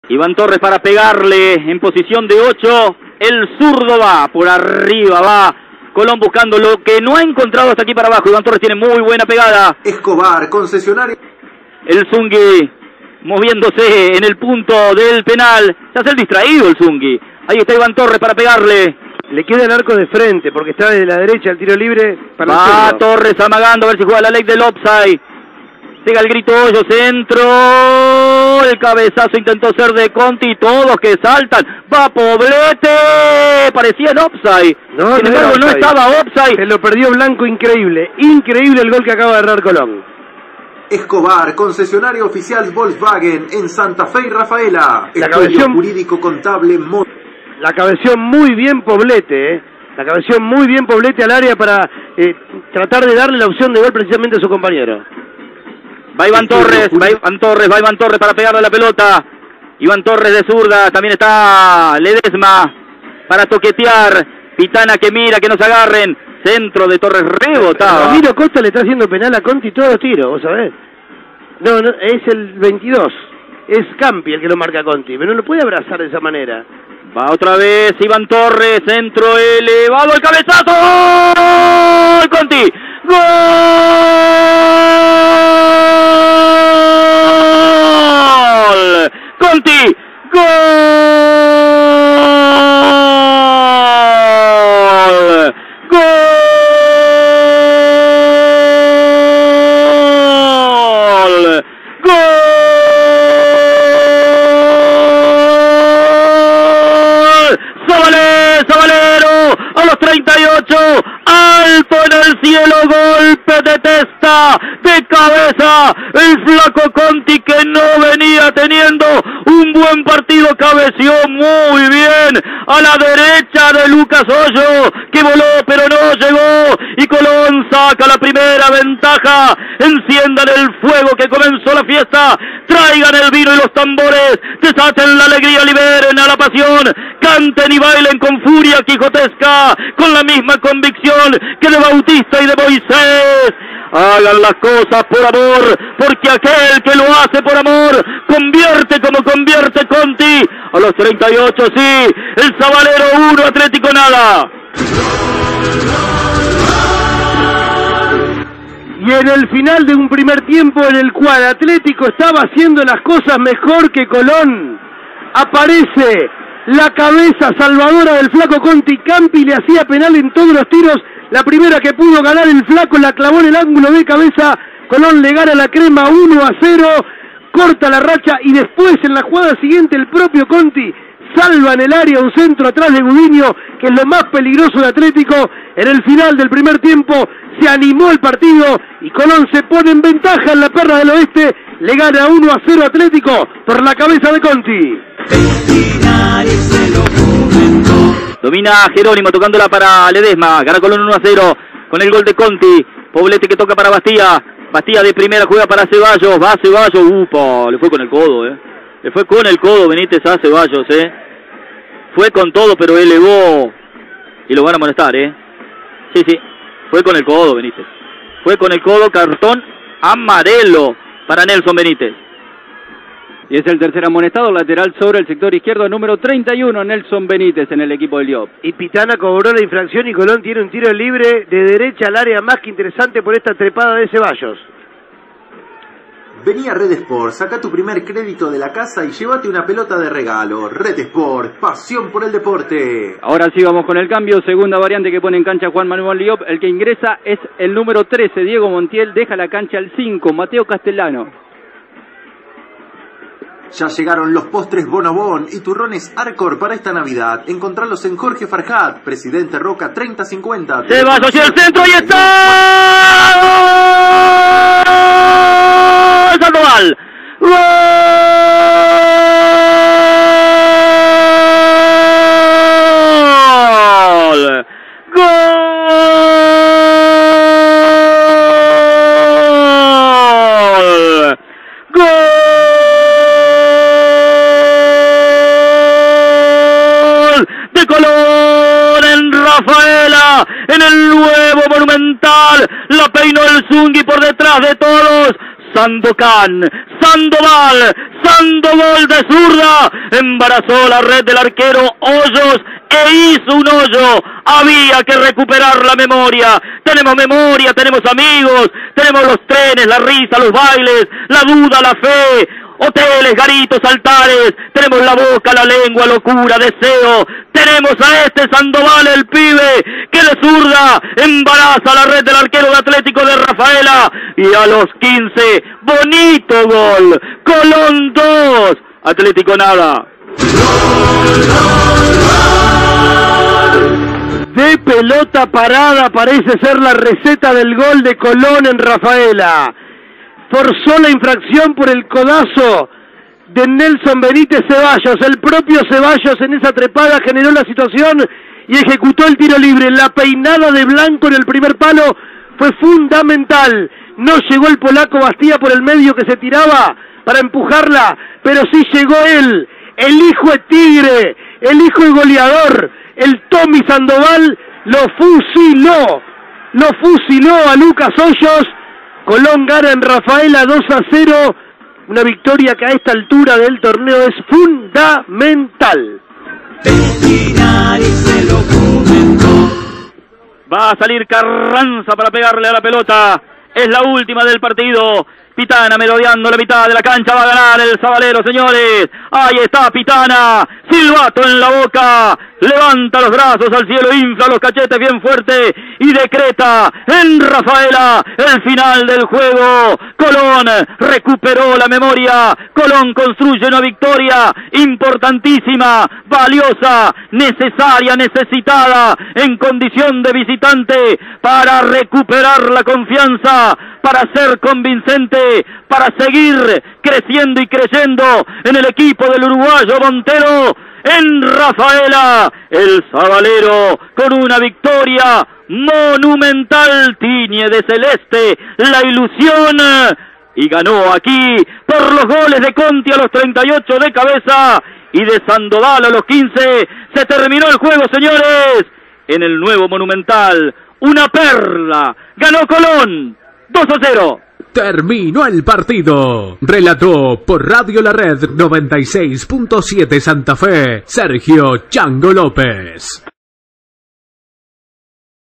Iván Torres para pegarle en posición de 8. El zurdo va por arriba, va Colón buscando lo que no ha encontrado hasta aquí para abajo. Iván Torres tiene muy buena pegada. Escobar, concesionario. El Zungui moviéndose en el punto del penal. Se hace el distraído el Zungui. Ahí está Iván Torres para pegarle. Le queda el arco de frente porque está desde la derecha el tiro libre para el Va centro. Torres amagando a ver si juega la ley del offside. Pega el grito Hoyo, centro. El cabezazo intentó ser de Conti. Todos que saltan. Va Poblete. Parecía en offside. No, sin embargo, no estaba offside. Se lo perdió Blanco, increíble. Increíble el gol que acaba de errar Colón. Escobar, concesionario oficial Volkswagen en Santa Fe y Rafaela. La Estudio cabeción jurídico contable. La cabeció muy bien Poblete, La cabeció muy bien Poblete al área para tratar de darle la opción de gol precisamente a su compañero. Va Iván Torres, va Iván Torres para pegarle a la pelota. Iván Torres de zurda, también está Ledesma para toquetear. Pitana que mira, que no se agarren. Centro de Torres rebotado. Ramiro Costa le está haciendo penal a Conti todos los tiros, vos sabés. No, es el 22. Es Campi el que lo marca a Conti, pero no lo puede abrazar de esa manera. Va otra vez Iván Torres, centro elevado, el cabezazo. ¡Gol! Conti. ¡Gol! Conti. ¡Gol! ¡Gol! ¡Gol! Sabalero a los 38, alto en el cielo, golpe de testa, de cabeza, el flaco Conti que no venía teniendo un buen partido, cabeció muy bien a la derecha de Lucas Hoyo, que voló pero no llegó, y Colón saca la primera ventaja. Enciendan el fuego que comenzó la fiesta, traigan el vino y los tambores, desaten la alegría, liberen a la pasión, canten y bailen con furia quijotesca, con la misma convicción que de Bautista y de Moisés. Hagan las cosas por amor, porque aquel que lo hace por amor convierte como convierte Conti. A los 38, sí, el Sabalero 1, Atlético nada. Y en el final de un primer tiempo en el cual Atlético estaba haciendo las cosas mejor que Colón, aparece la cabeza salvadora del flaco Conti. Campi le hacía penal en todos los tiros. La primera que pudo ganar el flaco la clavó en el ángulo de cabeza. Colón le gana la crema 1-0, corta la racha y después en la jugada siguiente el propio Conti salva en el área un centro atrás de Gudiño, que es lo más peligroso de Atlético. En el final del primer tiempo se animó el partido y Colón se pone en ventaja en la Perla del Oeste. Le gana 1-0 Atlético por la cabeza de Conti. Domina Jerónimo tocándola para Ledesma, gana Colón 1-0 con el gol de Conti. Poblete que toca para Bastía, Bastía de primera juega para Ceballos, va Ceballos, upa, le fue con el codo, le fue con el codo Benítez a Ceballos, fue con todo pero elevó y lo van a amonestar, sí, fue con el codo Benítez, fue con el codo, cartón amarelo para Nelson Benítez. Y es el tercer amonestado, lateral sobre el sector izquierdo, número 31, Nelson Benítez en el equipo del Diop. Y Pitana cobró la infracción y Colón tiene un tiro libre de derecha al área, más que interesante por esta trepada de Ceballos. Vení a Red Sport, saca tu primer crédito de la casa y llévate una pelota de regalo. Red Sport, pasión por el deporte. Ahora sí vamos con el cambio, segunda variante que pone en cancha Juan Manuel Diop. El que ingresa es el número 13, Diego Montiel, deja la cancha al 5, Mateo Castellano. Ya llegaron los postres Bonobón y turrones Arcor para esta Navidad. Encontralos en Jorge Farjat, Presidente Roca 3050. Ceballos y el centro, y está Sandoval. ¡Gol! ¡Gol! Colón en Rafaela, en el nuevo Monumental, la peinó el Zungui por detrás de todos, Sandokan, Sandoval, Sandogol de zurda, embarazó la red del arquero Hoyos e hizo un hoyo. Había que recuperar la memoria, tenemos amigos, tenemos los trenes, la risa, los bailes, la duda, la fe, hoteles, garitos, altares, tenemos la boca, la lengua, locura, deseo, tenemos a este Sandoval, el pibe, que de zurda embaraza la red del arquero de Atlético de Rafaela, y a los 15, bonito gol, Colón 2, Atlético nada. De pelota parada parece ser la receta del gol de Colón en Rafaela. Forzó la infracción por el codazo de Nelson Benítez Ceballos. El propio Ceballos en esa trepada generó la situación y ejecutó el tiro libre. La peinada de Blanco en el primer palo fue fundamental. No llegó el polaco Bastía por el medio que se tiraba para empujarla, pero sí llegó él, el hijo de Tigre, el hijo de goleador, el Tommy Sandoval, lo fusiló a Lucas Hoyos. Colón gana en Rafaela 2-0, una victoria que a esta altura del torneo es fundamental. Va a salir Carranza para pegarle a la pelota, es la última del partido. Pitana merodeando la mitad de la cancha, va a ganar el Sabalero, señores. Ahí está Pitana, silbato en la boca, levanta los brazos al cielo, infla los cachetes bien fuerte y decreta en Rafaela el final del juego. Colón recuperó la memoria, Colón construye una victoria importantísima, valiosa, necesaria, necesitada en condición de visitante para recuperar la confianza, para ser convincente, para seguir creciendo y creyendo en el equipo del uruguayo Montero. En Rafaela, el Sabalero con una victoria monumental tiñe de celeste la ilusión y ganó aquí por los goles de Conti a los 38 de cabeza y de Sandoval a los 15. Se terminó el juego, señores, en el nuevo Monumental. Una perla, ganó Colón 2-0. Terminó el partido. Relató por Radio La Red 96.7 Santa Fe, Sergio Chango López.